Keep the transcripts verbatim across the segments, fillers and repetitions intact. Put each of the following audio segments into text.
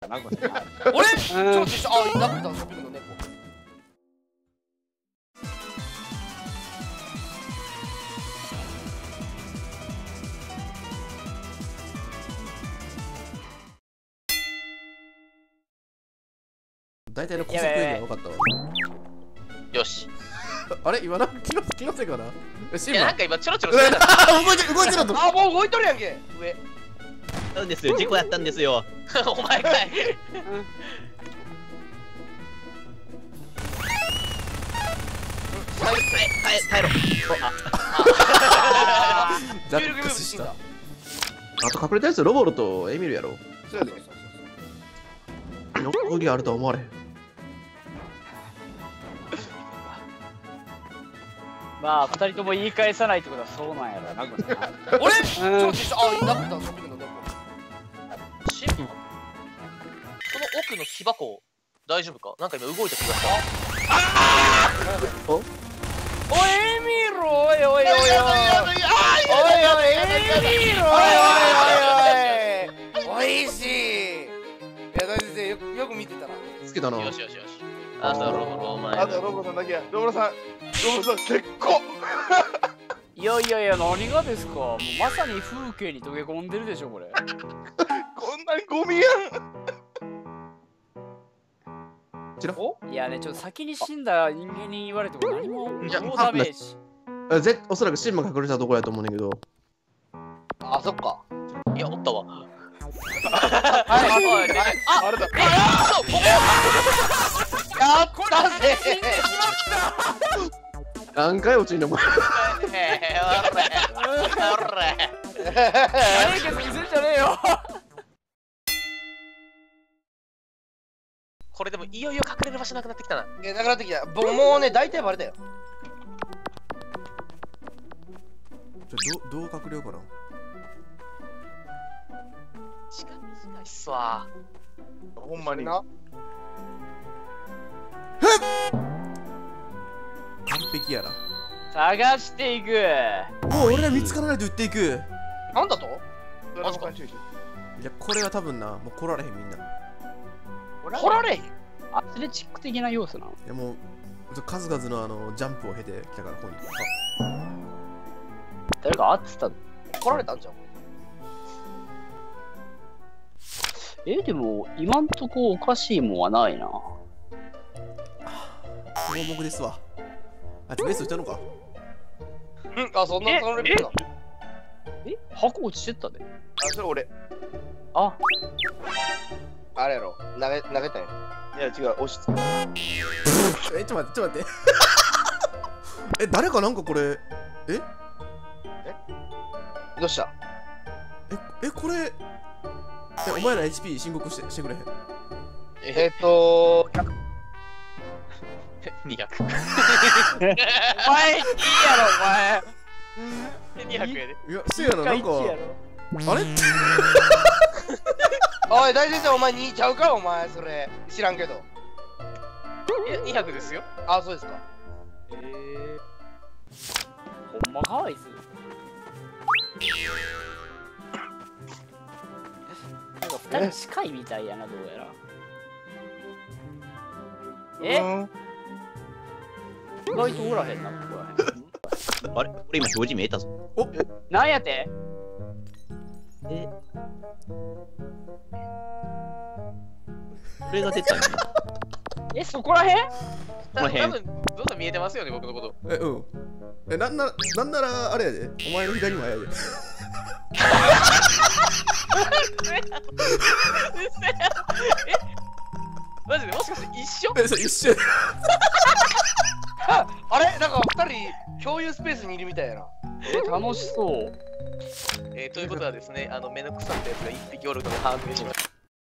なんかね俺ちょっと一緒、あ、ダブルだ、ショッピングの猫。 大体の高速エリア分かったわ。 よし。 あれ今な気の気のせいかな。 いやなんか今チョロチョロしてた。 動いて動いてると。 あ、もう動いとるやんけ。上。 なんですよ、事故やったんですよ。 お前かい。 耐え耐えろ。 ジャックスした。あと隠れたやつロボロとエミルやろ。 そうやで。 横木あるとは思われへん。 まあ二人とも言い返さないってことはそうなんやろな。 俺ちょっと一緒、あ、ダブルだ、ショッピングの猫。 シンプル。この奥の木箱大丈夫か？なんか今動いた気がした。 おおい、エミル、おいおいおいおい。おいおい、エミル、おいおいおいおい。おいしい。いや、大先生、よくよく見てたな。 つけたな。 よしよしよし。あとロボロお前。 あとロボさんだけや。ロボさん、ロボさん結構。 いやいやいや、何がですか。もうまさに風景に溶け込んでるでしょこれ。 こんなにゴミやちらおいやね、ちょっと先に死んだ人間に言われても何もノじゃーダメージ。 あぜおそらくシンマ隠れたところやと思うねんだけど。 あ、そっか。 いやおったわ。 はい、あ、 あれだ。 あそうここ。 やったぜ。 何回落ちんのお前。 へーおれおれ。 解決見せんじゃねえよ。 これでもいよいよ隠れる場所なくなってきたな。 いや、なくなってきた。僕もうね、大体バレたよ。 ちょどうどう隠れようかな。 時間短いっすわ。 ほんまに。 な。 完璧やな。 探していく。 もう俺ら見つからないと言っていく。 なんだと？ マジか。 いやこれは多分な、もう来られへんみんな。 来られへん。 アスレチック的な要素なの。 いやもう数々のあのジャンプを経てきたからここに。 誰か会ってたの？ 来られたんじゃん。 え、でも今んとこおかしいもんはないな。 盲目ですわ。あいつベース打ったのか。 うん、あ、そんな、そのレベルだ。 え、箱落ちてったで。 あ、それ俺。 あ、 あれやろ。投げ、投げたんや。 いや、違う、押し付け。 え、ちょっと待って、ちょっと待って。え、誰かなんかこれ。えどうした？ え、え、これ。え、お前ら エイチピー 申告してしてくれへん。 えっと、 にひゃく。 お前いいやろお前。 にひゃくやで。 いや、せやな、なんか。あれおい、大先生、お前にちゃうか、お前、それ。知らんけど。 いやにひゃくですよ。 あ、そうですか。 えー、ほんまかわいす。なんか二人近いみたいやな、どうやら。え、意外とおらへんな、ここらへん。 あれ俺今表示見えたぞ。 なんやて？ えこれが出たんや。 え、そこらへん？ 多この辺分どんどん見えてますよね僕のこと。 え、うん。え、なんなら、なんならあれやで。お前の左前やで。 うっせえ。えマジでもしかして一緒？ え、そう、一緒やで。 あれなんか二人、共有スペースにいるみたいやな。 え、楽しそう。 えー、ということはですね、あの目の腐ったやつが一匹おるので判明しました。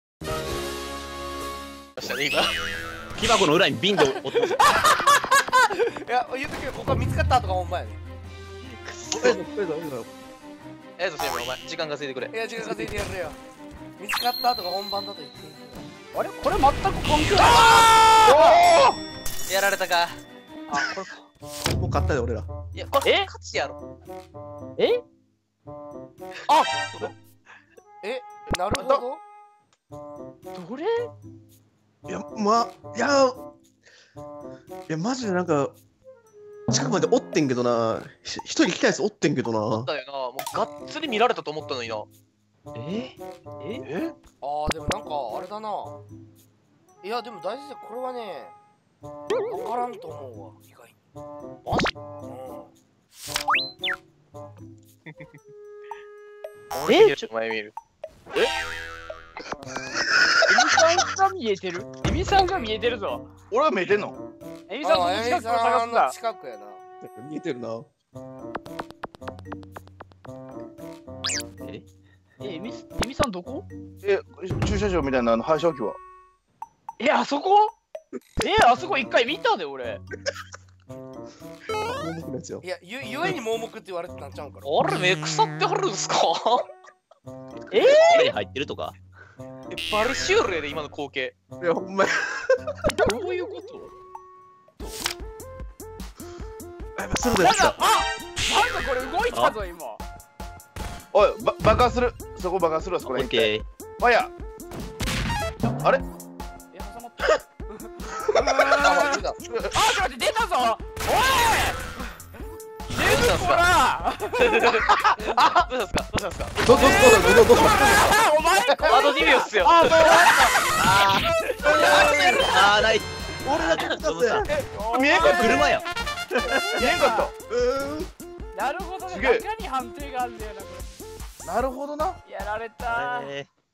ましたね今。 木箱の裏に瓶で落とす。 いや、言うときはここは見つかったとかほんまやね。 くっそ。ええとしてお前時間稼いでくれ。 いや、時間稼いでやるよ。見つかったとか本番だと言ってる。 あれこれ全く関係ない。 やられたか。 あ、これか。 もう勝ったで、俺ら。 いやこれえ勝ちやろ。 えあえ、なるほど。 どれ？ いやまいやいやマジでなんか近くまでおってんけどな、ひ一人来たやつおってんけどな。 だよな、もうがっつり見られたと思ったのにな。 えええあーでもなんかあれだな。いやでも大先生これはね分からんと思うわ意外に。 マジ？ うん。 えちょっと前見る。 エミさんが見えてる。エミさんが見えてるぞ。 俺は見えてんの？ エミさんのあー近くを探すんのだ。 近くやな。 見えてるな。 え、エミエミさんどこ？ え、駐車場みたいなあの廃車置きは？ え、あそこ？え、あそこ一回見たで俺。 盲目のやつよ。 いやゆゆえに盲目って言われてたんちゃうんかな。 あれ目腐ってはるんすか？ え手に入ってるとかえバリシュールやで今の光景。 いやほんまや。 どういうこと？ それだった。 なんか、あ、なんかこれ動いたぞ今。 おい、ば爆破する。そこ爆破するわ、そこら辺。 オッケーファイヤー。あれ？ え、挟まった。あ、ちょっと待って出たぞ。おい。出るこら。 どうしたんすか？どうしたんすか？ どどどどどどどうあ、お前こアドディミオっすよ。 あーない俺だけ来たぜ。 見えんかった。 車や見えんかっうーん。 なるほどね。 すげえ中に判定があるんだよなこた。なるほどな。 れ。やられた。 えー